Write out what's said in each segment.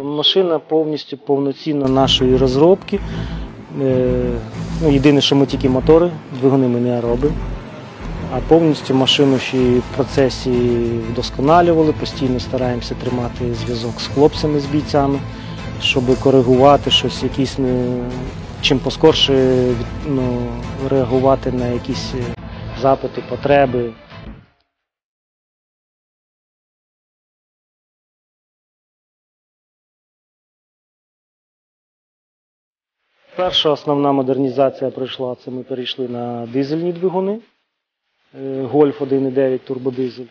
Машина повністю повноцінно нашої розробки. Єдине, що ми тільки мотори, двигуни ми не робимо. А повністю машину ще й в процесі вдосконалювали, постійно стараємося тримати зв'язок з хлопцями, з бійцями, щоб коригувати щось, чим поскорше реагувати на якісь запити, потреби. Перша основна модернізація пройшла, це ми перейшли на дизельні двигуни, Golf 1.9 турбодизель.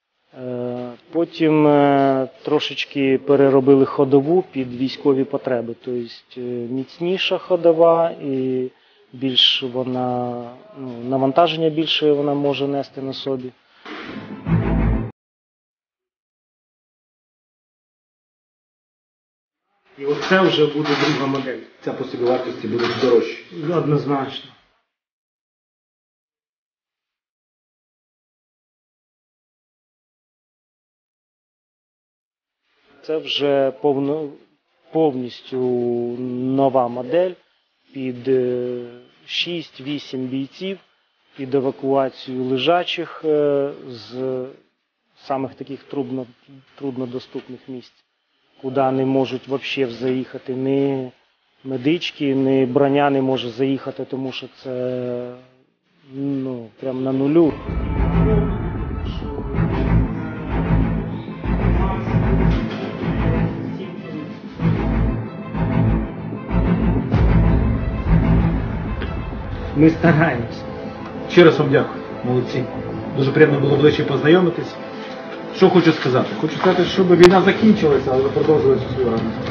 Потім трошечки переробили ходову під військові потреби, тобто міцніша ходова і більш навантаження більше вона може нести на собі. І оце вже буде друга модель. Ця по собівартості буде дорожча. Однозначно. Це вже повністю нова модель під 6-8 бійців, під евакуацію лежачих з самих таких труднодоступних місць, куди не можуть взагалі заїхати ні медички, ні броня не може заїхати, тому що це прямо на нулю. Ми стараємось. Ще раз вам дякую, молодці. Дуже приємно було ближче познайомитись. Що хочу сказати? Хочу сказати, щоб війна закінчилася, але продовжувалася свою роботу.